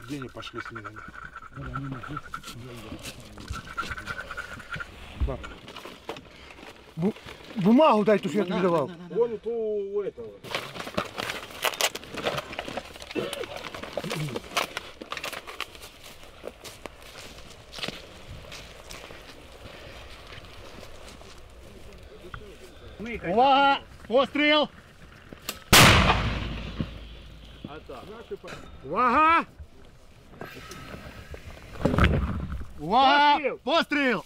Где они пошли с минами? Бумагу дай, ту, що я тобі давав. Вон то у этого. Увага! Постріл! Увага! Увага! Постріл!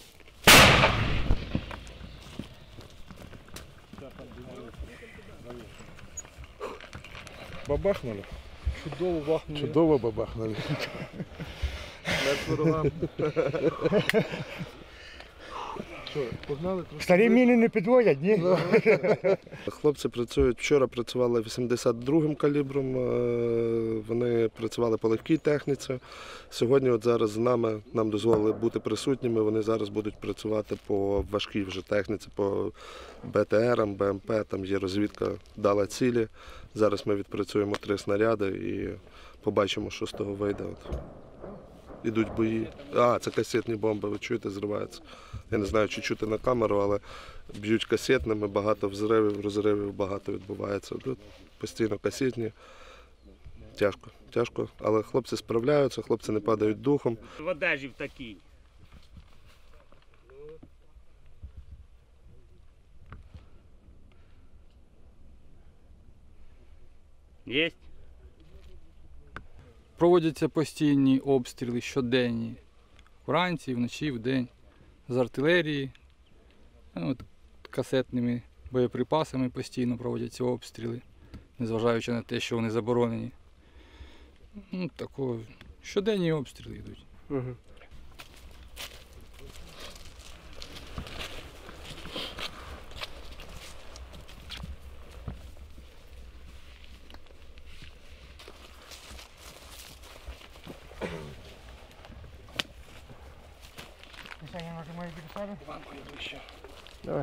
Бабахнули? Чудово бахнули. Чудово бабахнули. Що, погнали трошки? Старі міни не підводять, ні? Хлопці працюють, вчора працювали 82-м калібром, вони працювали по легкій техніці. Сьогодні от зараз з нами, нам дозволили бути присутніми, вони зараз будуть працювати по важкій вже техніці, по БТРам, БМП, там є розвідка, дала цілі. Зараз ми відпрацюємо 3 снаряди і побачимо, що з того вийде. Ідуть бої. Це касетні бомби, ви чуєте, зриваються. Я не знаю, чи чути на камеру, але б'ють касетними, багато взривів, розривів багато відбувається. Тут постійно касетні. Тяжко, тяжко. Але хлопці справляються, хлопці не падають духом. В одежі в такій. Єсть. Проводяться постійні обстріли щоденні. Вранці, вночі, вдень. З артилерії, касетними боєприпасами постійно проводяться обстріли, незважаючи на те, що вони заборонені. Щоденні обстріли йдуть. Давай.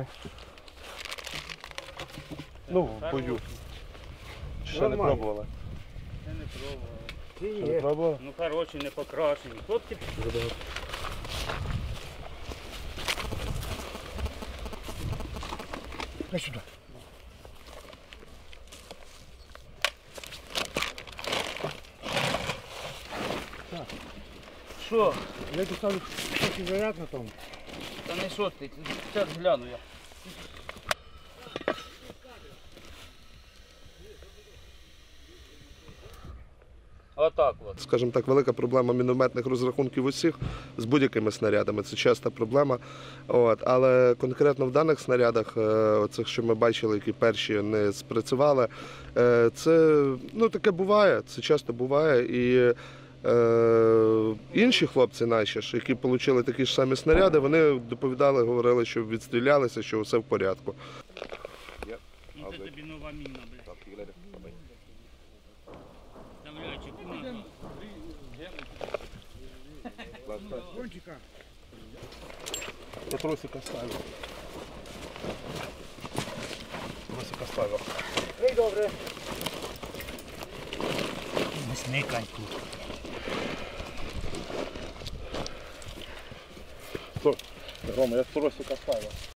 Ну, в бою. Ще не пробували? Це не пробував. Ще не пробували? Ну хороші, не покрашені. Хлопці Дай сюди. що? Я поставлю трохи заряд на тому. Та не що ти, зараз гляну я. Отак от. Скажімо так, велика проблема мінометних розрахунків усіх з будь-якими снарядами. Це часта проблема. Але конкретно в даних снарядах, оцих, що ми бачили, які перші не спрацювали, це таке буває, це часто буває. І інші хлопці наші, які отримали такі ж самі снаряди, вони доповідали, говорили, що відстрілялися, що все в порядку. Це тобі нова міна, блядь. Вставляй чеку. Я тросик оставил. Тросик оставил. Ей, добре. Не сникай тут. Стой. Рома, я тросик оставил.